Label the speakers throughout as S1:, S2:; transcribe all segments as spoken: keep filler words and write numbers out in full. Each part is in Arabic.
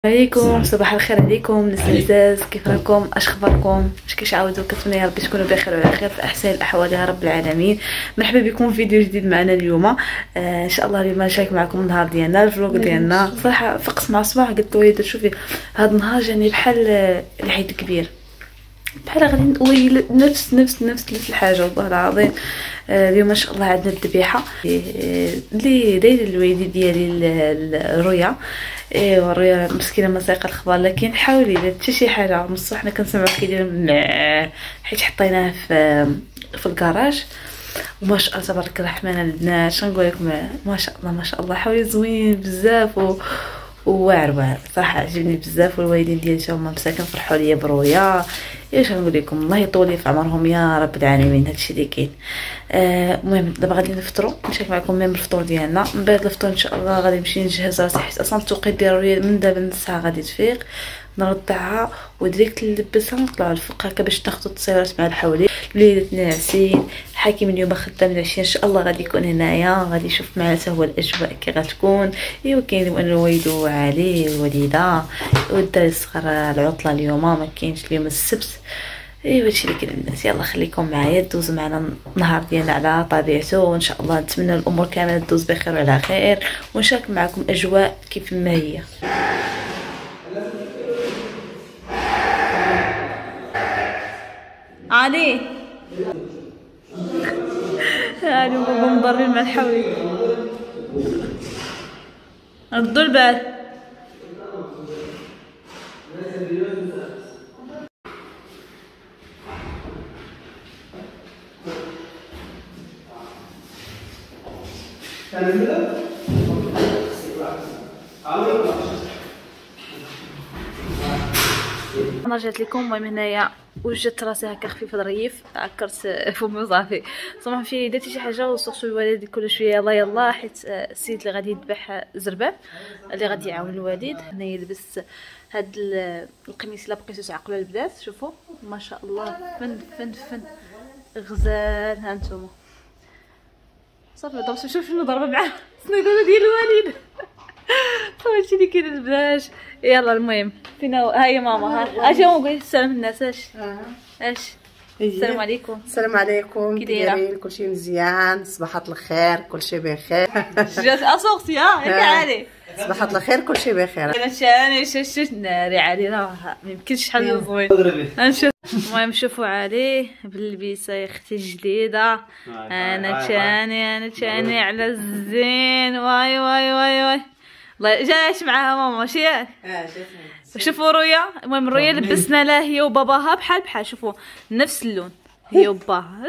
S1: عليكم صباح الخير عليكم ناس العزاز، كيف راكم؟ اش اخباركم؟ اش كيشعاودوا؟ كنتمنى يا ربي تكونوا بخير وعلى خير في احسن الاحوال يا رب العالمين. مرحبا بكم في فيديو جديد معنا اليوم. آه ان شاء الله اليوم نشارك معكم النهار ديالنا، الفلوق ديالنا. صراحه فقت مع الصباح قلت له شوفي هذا النهار جاني بحال العيد الكبير، بحال غادي نويل نفس نفس نفس نفس الحاجه والله العظيم. آه اليوم ما شاء الله عندنا الذبيحه اللي دايره الوالده ديالي الرؤيا. ايوا الرؤيا مسكينه ما سايقه الخبار، لكن حاولي اذا حتى شي حاجه من الصباح حنا كنسمعوا كيدير حيت حطيناه في في الكراج. وما شاء الله تبارك الرحمن البنات، شنقول لكم، ما شاء الله ما شاء الله حاولي زوين بزاف و واعر واعر صراحه عجبني بزاف. والوالدين ديالي تا هما مساكن فرحوا ليا برؤيا. ايش نقول لكم، الله يطول لي في عمرهم يا رب العالمين. هادشي اللي كاين. المهم آه دابا غادي نفطروا، نشارك معكم ميم الفطور ديالنا. من بعد الفطور ان شاء الله غادي نمشي نجهز راسي، حيت اصلا التوقيت ديال الرؤيا من دابا نص ساعه غادي تفيق، نرضعها وديريكت نلبسها ونطلعوا الفوق هكا باش ناخذوا التصويرات مع الحوالي. وليدات ناعسين، الحاكم اليوم خدام العشيه ان شاء الله غادي يكون هنايا، غادي يشوف معنا حتى هو الاجواء كي غتكون. ايوا كاين انا والدو علي الوليده والدراري الصغار العطله اليوم، ما كاينش اليوم السبت. ايوا هادشي اللي كاين الناس. يلا خليكم معايا دوزوا معنا النهار ديالنا على طبيعته، وان شاء الله نتمنى الامور كامله تدوز بخير وعلى خير، ونشارك معكم اجواء كيف ما هي. علي هادو بابا مضربين مع الحوي، ردوا البال. انا جات لكم. المهم هنايا وجدت راسي هكا خفيفه ظريف، عكرت فمي وصافي. صراحه في درتي شي حاجه وصرت الوالد كل شويه يلا يلا، حيت السيد اللي غادي يذبح زرباب اللي غادي يعاون الوالد. هنايا لبس هاد القميص الا بقيتو تعقلوا البنات، شوفوا ما شاء الله فن فن فن غزال. ها نتوما صافي ضربت، شوف شنو ضربه مع السنيدوره ديال الوالد. هادشي اللي كاين البنات. يلا المهم فينا ها هي ماما. ها اجي نقول السلام الناس. اش اش السلام عليكم.
S2: السلام عليكم، كي دايرين؟ كلشي مزيان؟ صباحات الخير، كلشي بخير.
S1: جات اصوختي ها ياك علي؟
S2: صباحات الخير، كلشي بخير.
S1: انا شاني ششت ناري علي، راه ما يمكنش شحال زوين. نشوف المهم شوفوا عليه باللبسه يا اختي الجديده. انا تشاني انا تشاني على الزين. واي واي واي واي الله جاش معاها ماما ماشي ياك؟ اه جات. شوفوا رؤيا، المهم رؤيا لبسنا لها هي وباباها بحال بحال، شوفوا نفس اللون هي وباها.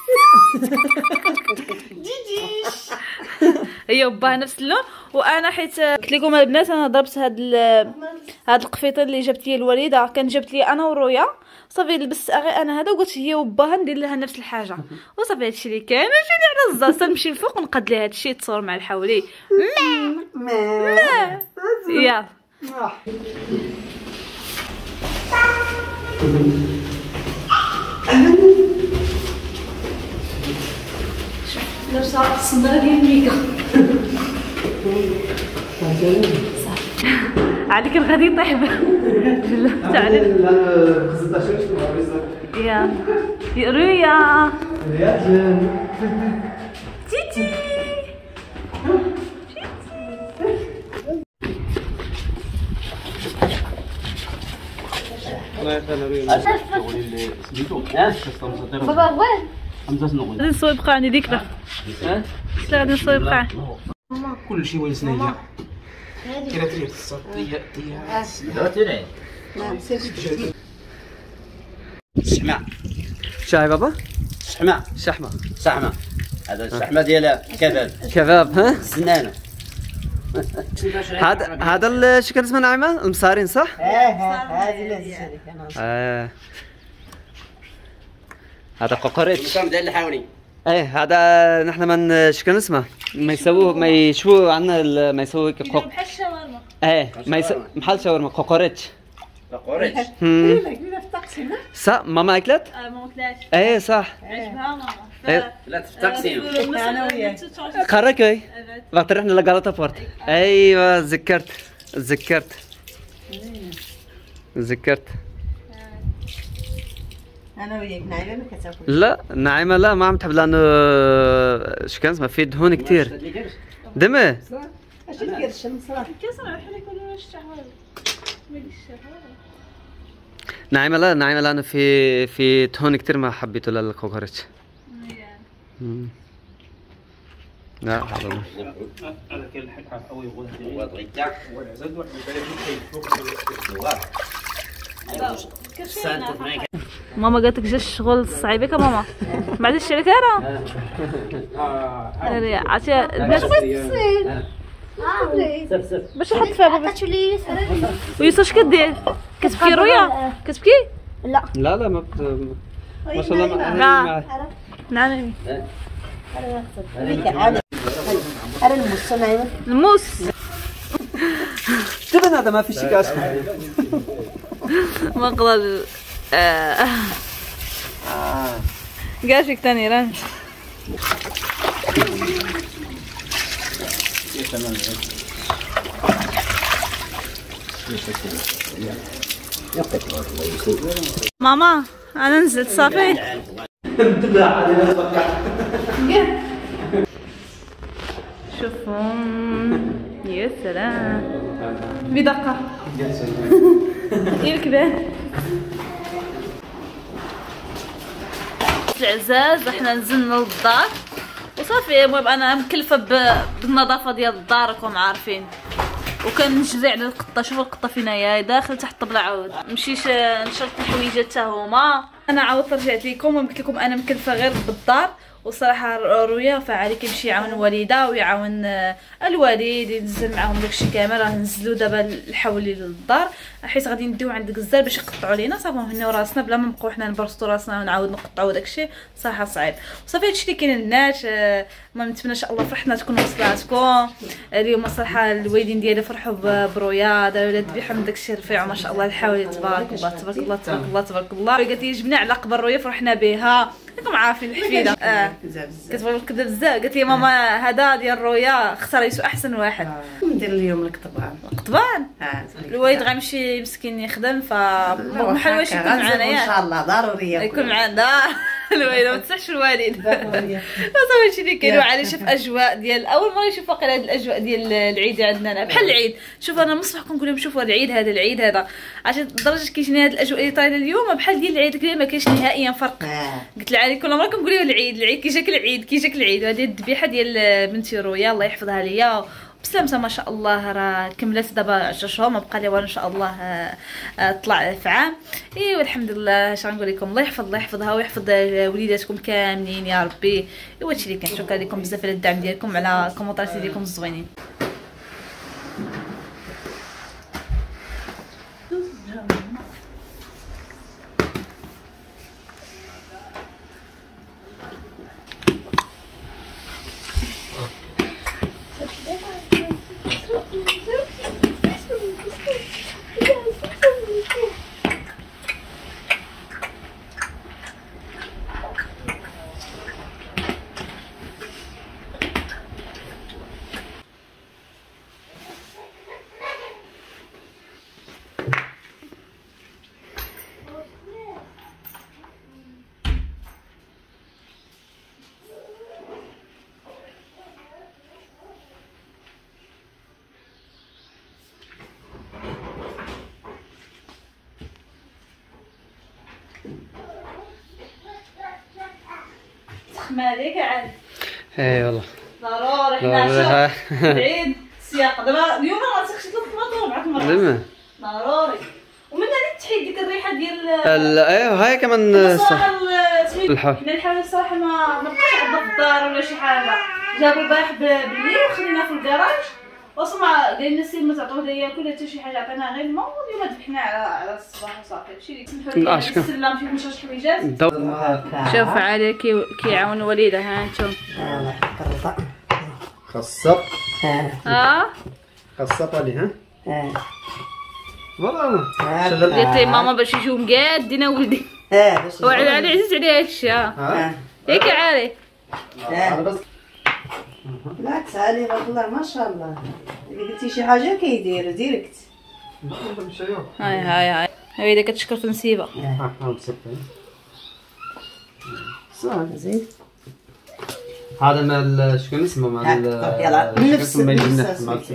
S1: جيجيش هي وباها نفس اللون. وانا حيت قلت لكم البنات انا ضربت هاد هاد القفيطين اللي جبت لي الوالده، كان جبت لي انا ورؤيا صافي لبست غير انا هذا، وقلت هي وباها ندير لها نفس الحاجه. وصافي هادشي اللي كاين. جيني على الزاصه نمشي الفوق ونقاد لها هادشي تصور مع الحولي. ما ما يلا لابسه الصندره ديال الميكا. علي كان غادي يطيح تعالي يا يا رؤيا تيتي بابا وين غادي نصوي بقى عندي ديك لا غادي نصوي بقى
S3: كل شيء وين سنية كيرا تريد الصوت هي هي الشحمة.
S4: شاي بابا؟
S3: الشحمة
S4: شحمة
S3: شحمة هذا الشحمة ديال كباب
S4: كباب. ها
S3: سنانة.
S4: هذا هذا شو كان اسمه نعيمة المصارين صح؟
S2: اه هذه اللي
S4: اه هذا قوقريتش.
S3: كم ديال الحاوني.
S4: ايه هذا نحن من شو كان اسمه ما يسووه ما يشووا عنا ما يسووا قوق.
S1: بحال الشاورما.
S4: ايه ما يسوي محل شاورما قوقريتش.
S3: قوقريتش.
S2: امم كنا في التقسيم.
S4: صح ماما اكلت؟
S1: اه ما اكلاتش.
S4: ايه صح.
S1: عجبها ماما.
S3: لا في التقسيم.
S2: انا وياك.
S4: خركي وقت رحنا لغلطة بورت. ايوه تذكرت تذكرت. تذكرت.
S2: انا وياك نعيمه ما كتاكلش.
S4: لا نعيمه لا ما عم تحب لانه اش كان اسمها فيه دهون كثير. دمه
S2: اش القرش المصراف
S4: نعيمه لا نعيمه لانه في في دهون كثير ما حبيته للكوكريتش. امم لا حاضر.
S3: هذا كان الحد حاب قوي وغدا ولا زاد واحد
S1: ماما قالت لك جا الشغل صعيبك ماما بعد الشركه راه عرفتي الناس باش حط فيها بابا ويوسف اش كدير كتبكي رويا كتبكي
S5: لا
S4: لا لا ما بت... ما شاء الله ما
S1: نعم نعم
S2: انا الموس نعيمه
S1: الموس
S4: تبان هذا ما في شي كاش
S1: ما نقدر كاع فيك ثاني راه ماما انا نزلت صافي شوفهم يا سلام بدقة يركبه العزاز احنا نزلنا للدار وصافي. المهم انا مكلفه بالنظافه ديال الدار راكم عارفين وكنجري على القطه. شوفوا القطه فينا هي داخل تحت الطبله عاود مشيت نشرت الحويجات حتى هما. انا عاود رجعت لكم وقلت لكم انا مكلفه غير بالدار وصراحه رويا فعالي كيمشي يعاون الوالده ويعاون الوالد ينزل معاهم داكشي كامل. راه نزلوا دابا الحولي للدار حيت غادي نديو عند الغزال باش يقطعوا لينا صافي نهنيو راسنا بلا ما نبقاو حنا نبرسطو راسنا ونعاود نقطعوا داكشي صراحه صعيب. صافي هادشي اللي كاين الناس. المهم نتمنى ان شاء الله فرحنا تكونوا وصلاتكم اليوم. صراحه الوالدين ديالي فرحوا برويا داروا لها الذبيحه من داكشي رفيع ما شاء الله الحولي تبارك الله تبارك الله تبارك الله تبارك الله. قالت لي جبنا على قبر رويا فرحنا بها راكم عارفين الحفيده اه كتبغي كذا بزاف. قالت لي ماما هذا ديال رويا اختاريتو احسن واحد.
S2: ندير اليوم القطبان
S1: قطبان
S2: اه
S1: الوالد غيمشي مسكين يخدم فبحال واش يكون معنا
S2: ان شاء الله ضروري
S1: يكون معنا الوالد ما تسحش الوالد صافي هادشي اللي كاين. وعلي شاف اجواء ديال اول مره يشوف واقيلا هاد الاجواء ديال العيد عندنا بحال العيد. شوف انا مصبح كنقول لهم شوفوا العيد هذا العيد هذا عشان لدرجه كيجيني هاد الاجواء اللي طايله اليوم بحال ديال العيد كذا ما كاينش نهائيا فرق. قلت لها علي كل مره كنقول لها العيد العيد كي جاك العيد كي جاك العيد. وهذه الذبيحه ديال بنتي رويا الله يحفظها ليا بسلامتها ما شاء الله راه كملت دابا عشرة شهور ما بقى لي والو ان شاء الله طلع في عام. ايوا الحمد لله اش غنقول لكم الله يحفظ الله يحفظها ويحفظ وليداتكم كاملين يا ربي. ايوا هادشي اللي كان. شكرا لكم بزاف على الدعم ديالكم على الكومونتات ديالكم الزوينين. مالك عاد
S4: اي والله
S1: ضروري حنا شوف العيد السياق دابا اليوم راه غنسخ شي ثلاث مرات ولا اربع مرات
S4: ديما
S1: ضروري. ومن هذيك تحيد ديك الريحه ديال
S4: ايوا هاي كمان
S1: صراحه
S4: الحول.
S1: حنا الحال الصراحه ما ما بقاش عندنا في الدار ولا شي حاجه. جابوا البارح بالليل وخلينا في الكراج وصما قال لنا السيد ما تعطوه لا ياكل حتى شي حاجه عطيناه غير الماء. واليوم ذبحنا على على الصباح وصافي هادشي اللي سمحوا لي السلام فيه مشى شي حويجات. شوف علي كي كيعاون الوالده ها انتم
S3: خاصة
S1: ها
S3: خاصة بالي ها
S2: اه
S3: والله
S1: قالت لي ماما باش يجيو مقادين ولدي
S2: اه باش
S1: وعلي علي عزيز عليه هادشي ها ياك يا علي
S2: بالعكس علي والله ما شاء الله. اذا قلتي شي حاجه كيدير ديريكت
S1: هاي هاي هاي هاي كتشكر في المسيبه.
S2: زين
S4: هذا مال شكون اسمه مال
S2: يلا نفس
S4: نفس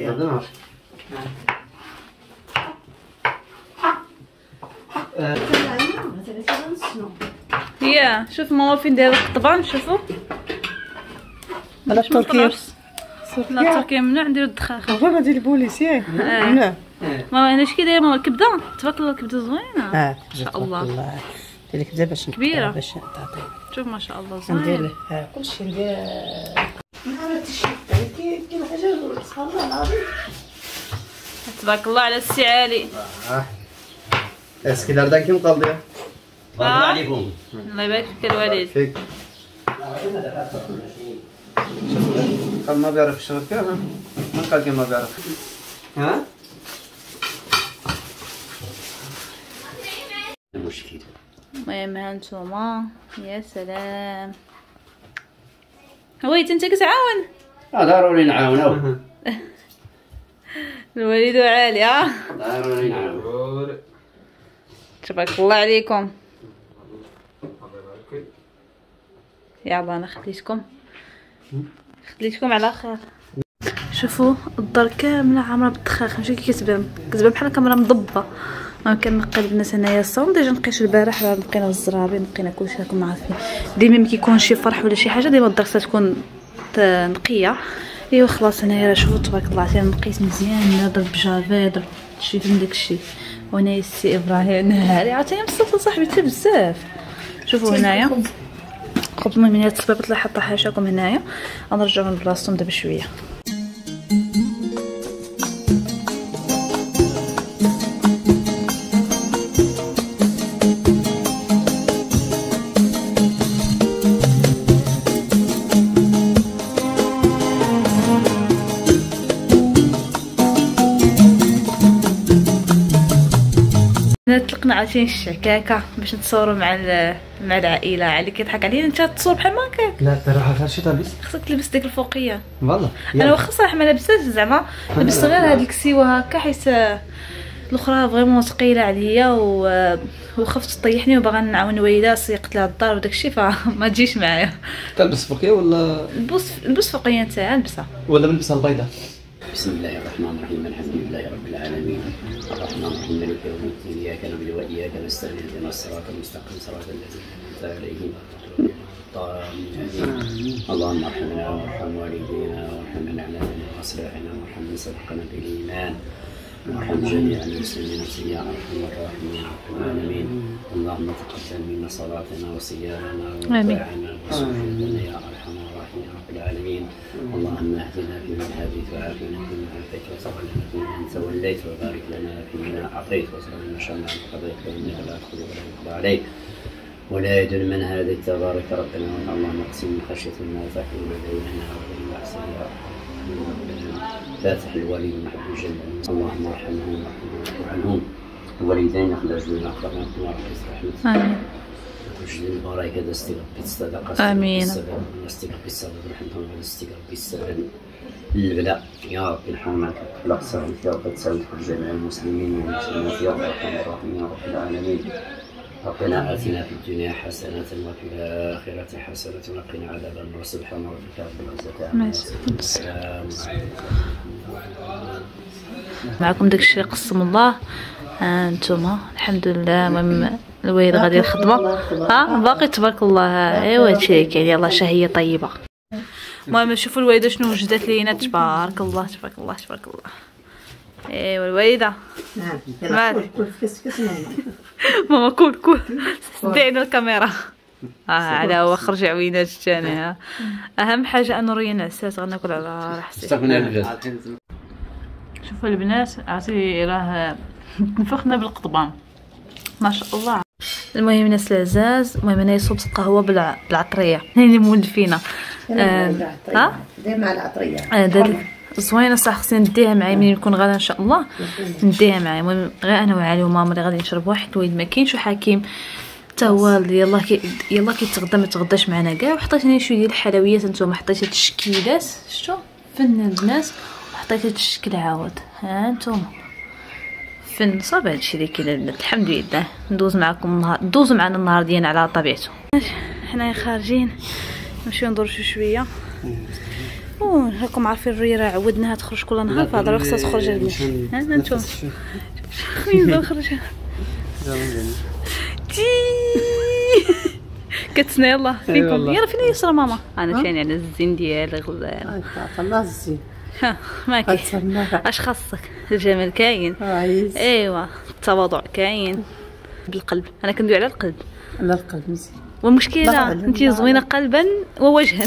S1: هي شوف ماما فين دايره القطبان. شوفوا
S2: هذا التركي
S1: لا التركي ممنوع نديرو الدخاخه.
S2: هذا ديال البوليس ياك ممنوع.
S1: ماما انا اش كي دايره ماما الكبده تبارك الله الكبده زوينه.
S2: اه
S1: ما شاء الله
S2: دير لك باش
S1: كبيره
S2: باش تعطي.
S1: شوف ما شاء الله
S2: ندير
S1: زوين.
S2: له ها كلشي ندير نهار التيشيرت كاين كاين حاجه سبحان الله العظيم.
S1: تبارك الله على السي علي.
S4: اسكي دار داك مقضيه.
S1: بارك الله عليكم. الله يبارك فيك الوالد.
S4: فيك قال ما بيعرف الشغل كيف من قال كيف ما بيعرف. ها
S3: المشكل
S1: المهم ها نتوما يا سلام. هويت انت كتعاون.
S3: اه ضروري نعاونو.
S1: الوالد عالي ها.
S3: ضروري نعاونو.
S1: تبارك الله عليكم. يلا انا خليتكم خليتكم على خير. شوفوا الدار كامله عامره بالدخاخ ماشي كي كتبان كتبان بحال كاميرا مضبه. ما كنقي البنات هنايا الصون ديجا نقيت البارح راه نقينا الزرابي نقينا كلشي راكم عارفين. ديما ملي كيكون شي فرح ولا شي حاجه ديما الدار تكون نقيه. ايوا خلاص هنايا راه شوفوا تبارك الله عشان نقيت مزيان درت بجافي درت شي من داكشي. وهنايا السي ابراهيم نهاري عاوتاني مصطفى صاحبي حتى بزاف. شوفوا هنايا خبز المهم هنا التصبيبات اللي حاطه حاشاكم هنايا غنرجعوهم لبلاصتهم دابا شويه. طلقنا عاوتاني الشعكاكه باش نتصوروا مع مع العائله. علي كيضحك علينا انت تصور بحال ما هكاك.
S4: لا تروح فيها شي تلبس
S1: خصك تلبس ديك الفوقيه.
S4: والله
S1: انا واخا صراحه ما لابساش زعما لبست غير هاد الكسيوه هكا حيت الاخرى فريمون ثقيله عليا و... وخفت تطيحني وباغا نعاون والده سيقت لها الدار وداكشي فما تجيش معايا.
S4: تلبس فوقيه ولا
S1: نلبس نلبس فوقيه نتاعها نلبسها
S4: ولا نلبسها البيضاء؟
S3: بسم الله الرحمن الرحيم الحمد لله رب العالمين الرحمن الرحيم مالك يوم الدين اياك نعبد واياك نستعين اهدنا الصراط المستقيم صراط الذين انعمت عليهم غير اللهم ارحمنا وارحم والدينا وارحم من اعلامنا واصلحنا وارحم من سبقنا بالايمان وارحم جميع المسلمين يا ارحم الراحمين يا رب العالمين. اللهم تقبل منا صلاتنا وصيامنا ودعاءنا وسجودنا يا ارحم الراحمين يا رب العالمين. اللهم اهدنا فيمن هديت وعافنا فيمن عافيت وتولنا فيمن توليت وبارك لنا فيما اعطيت واسالنا شر ما قضيت فانك لا تقضي ولا يقضى عليك ولا يدل من هذه تبارك ربنا. اللهم اقسم من خشية ما تحول بيننا وبين معصية فاتح الولي محب الجنة. اللهم ارحمهم واعف عنهم الوالدين اخرجونا اخرجنا في نار رحمتك.
S1: امين.
S3: وجد الملائكة استغفر الصدقة
S1: امين.
S3: استغفر الصدقة رحمتهم واستغفر السبب البلاء يا رب الحمد لا تساوي يا رب تساوي جميع المسلمين والمسلمات يا رب الرحمن يا رب العالمين. ربنا آتنا في الدنيا حسنة وفي الآخرة حسنة وقنا عذاب النار. سبحان ربك رب العزة عما يصفون والسلام
S1: معكم داكشي اللي قسم الله. ها نتوما الحمد لله. المهم الوالد غادي الخدمه ها باقي تبارك الله. ايوا هادشي كاين يلاه شهيه طيبه. المهم شوفوا الوالده شنو وجدت لينا تبارك الله تبارك الله تبارك الله. ايوا الوالده
S2: نعم كل كس كس
S1: ماما كول كول دينا الكاميرا. اه على هو خرج عوينات الثاني. اهم حاجه انه رينا عساس غناكل على راحتي. شوفوا البنات عرفتي راه نفخنا بالقضبان ما شاء الله. المهم الناس العزاز المهم انا صوبت القهوه بالع... بالعطريه اللي مولفينا. آه... ها
S2: دير مع العطريه
S1: اه دار زوينه صح. خصني نديها معايا ملي نكون غادا ان شاء الله نديها معايا. المهم غير انا وعلي وماما اللي غادي نشربوها حيت الوالد ما كاينش وحكيم حتى هو يلاه كي يلاه كيتغدى ما تغداش معنا كاع. وحطيت هنا شويه ديال الحلويات نتوما حطيت هاد التشكيلات شفتوا فن البنات وحطيت هاد الشكل عاود ها نتوما فن صافي هادشي اللي كاين البنات. الحمد لله ندوز معكم النهار، دوزوا معنا النهار ديالنا على طبيعته. حنايا خارجين نمشيو ندرشو شويه. او راكم عارفين الريه راه عودناها تخرج كل نهار، فهضره خصها تخرج البنات. ها انتم خويا خرج تي كتسنى. يلاه فيكم يلا فين يسرى ماما؟ انا ثاني على الزين ديالي غزال.
S2: الله الزين.
S1: ها ما كاين اش خاصك؟ الجمال كاين، ايوا التواضع كاين، بالقلب. انا كندوي على القلب.
S2: على القلب مزيان.
S1: والمشكله انت زوينه قلبا ووجها.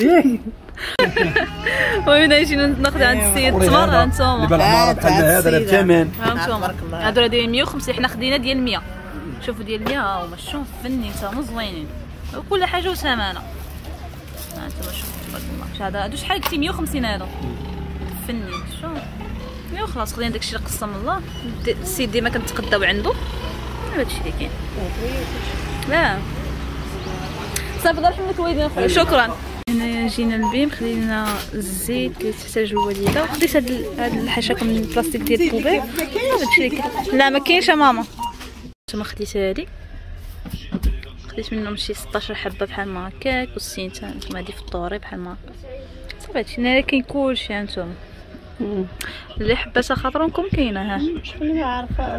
S1: وهنا جينا ناخذ عند السيد تمر. انتوما
S5: اللي بالعماره بحال هذا الثمن
S1: هانتوما هادو دايرين مية وخمسين، حنا خدينا ديال مية. شوفوا ديال مية ها هما، شوف فني نتوما زوينين وكل حاجه وثمنها. ها انتوما شوفوا تبارك الله. واش هذا هادو شحال قلتي؟ مية وخمسين هادو فني. شوف ايوا خلاص خدينا داكشي اللي قسم الله. السيد ديما كنتقداو عنده. هادشي اللي كاين. لا صافي الله يرحم لك الوالدين اخويا. شكرا. هنا جينا للبيم خدينا الزيت اللي تحتاج الوالده، وخديت هاد هاد الحشاكه من البلاستيك ديال البوبيل. هادشي اللي كاين. لا ما كاينش ماما. نتوما خديت هادي، خديت منهم شي ستطاش حبه بحال ما هكاك، والسينتا نتوما هادي في الطوري بحال ما هكا. صافي هادشي هنا كاين كلشي. هانتوما اللي حبات خاطركم كاينه. ها
S2: شكون ما عارفه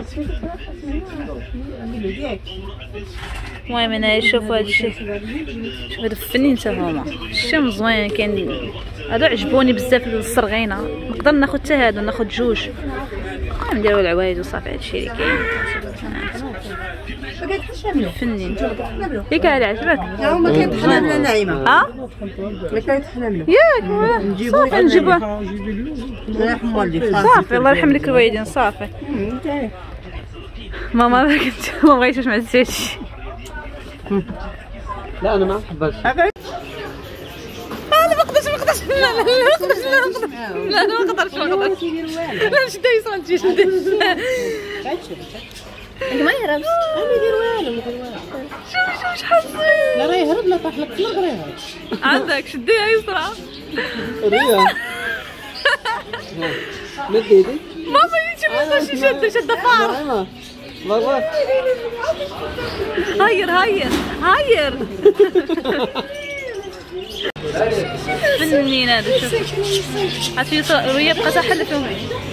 S1: المهم هنا شوفوا هادشي. شوف هادو فنين حتى هما، شتي مزوين. كاين هادو عجبوني بزاف الصرغينه، نقدر ناخذ حتى هادو، ناخذ جوج نديرو العوايد وصافي. هادشي اللي كاين فنين. ياك هذا عجبك؟
S2: ها ما كيطحنا ناعمه.
S1: ها
S2: ما كيطحنا
S1: ياك صافي نجيبوها صافي. الله يرحم لك الوالدين. صافي ماما ما كنت ما بغيتوش مع الزيتشي.
S4: لا انا ما نحبهاش.
S1: انا ما نقدرش ما نقدرش لا لا لا ما نقدرش لا لا ما نقدرش ما نقدرش لا شدي يسرا انت شدي. انت ما يهربش.
S2: ما يدير والو ما يدير والو.
S1: شوف شوف شحال زوين.
S2: لا راه يهرب لا طاح لك في الارض راه يهرب.
S1: عندك شديها يسرا.
S4: ريا مد يديك.
S1: ماما يجي شي شاده شاده فار.
S4: مرات
S1: هاير هاير هاير. فنين هذا. شوف عرفتي رؤيا بقات حل فيهم.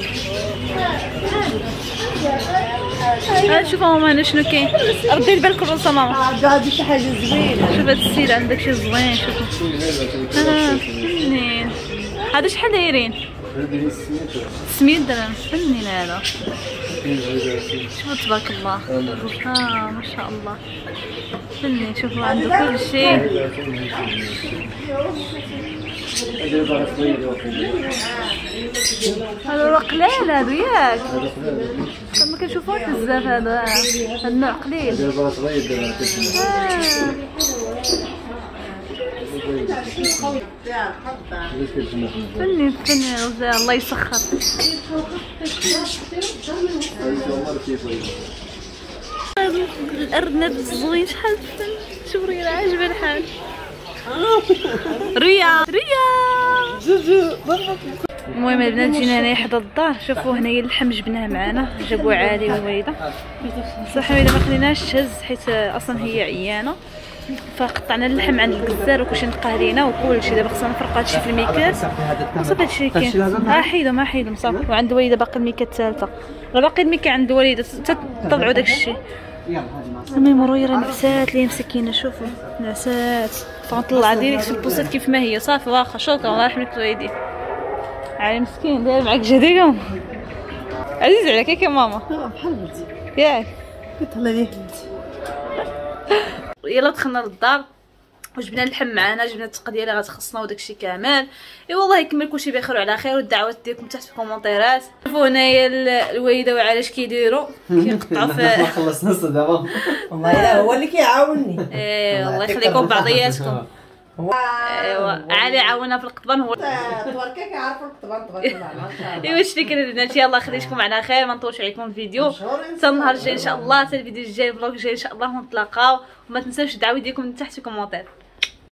S1: ها شوفوا ماما هنا شنو كاين. ردي بالك الرصه ماما.
S2: هذه شي حاجه زوينه.
S1: شوف هذا السيد عندك شي زوين. شوفوا ها فنين. هذا شحال دايرين؟ سمية درهم. فنين هذا. شوفوا تبارك الله. ها ما شاء الله فنين. شوفوا عنده كل شيء. هذا راه قلال هادو ياك. ما كنشوفوش بزاف هذا هذا النوع قليل. فني فني غزال الله يسخر. الارنب الزوين شحال فن. شوف ريا عاجبها الحال. ريا ريا المهم البنات جينا هنايا حدا الدار. شوفوا هنايا اللحم جبناه معانا، جابوه عالي والوالده. صح الوالده ما خليناهاش تهز حيت اصلا هي عيانه، فقطعنا اللحم عند الجزار وكلشي نقهرينا وكلشي. دابا خصنا نفرقوا هادشي في الميكات. صافي هادشي كاين. ها حيدو ما حيدو صافي. وعند الوالده باقي الميكه الثالثه، راه باقي الميكه عند الوالده حتى طلعوا داكشي. المهم رويا راه نعسات ليه مسكينه. شوفوا نعسات. فغنطلع ديريكت في البوسات كيف ما هي. صافي واخا شكرا الله يرحم لك الوالدين. عالي مسكين داير معاك جديكم. عزيز عليك ياك يا ماما؟
S2: بحال بنتي
S1: ياك
S2: كتهلا ليه بنتي.
S1: يلا دخلنا للدار وجبنا اللحم معانا، جبنا التقديه اللي غتخصنا وداكشي كامل. اي والله يكمل كلشي بخير وعلى خير، والدعوات ديالكم تحت في الكومونتيرات. شوفوا هنايا الوالده وعلاش كيديروا كيقطعوا في
S4: خلصنا دابا.
S2: والله الا هو اللي كيعاوني.
S1: ايه الله يخليكم بعضياتكم. ايوا علي عاونا في القطبان. هو
S2: تبارك كيعرفوا القطبان تبارك الله ما شاء الله.
S1: ايوا شتي كاين البنات. يلاه خليتكم على خير، ما نطولش عليكم الفيديو حتى النهار الجاي ان شاء الله، حتى الفيديو الجاي الفلوق الجاي ان شاء الله نتلاقاو. وما تنساوش الدعوه ديالكم من تحت في الكومونتير.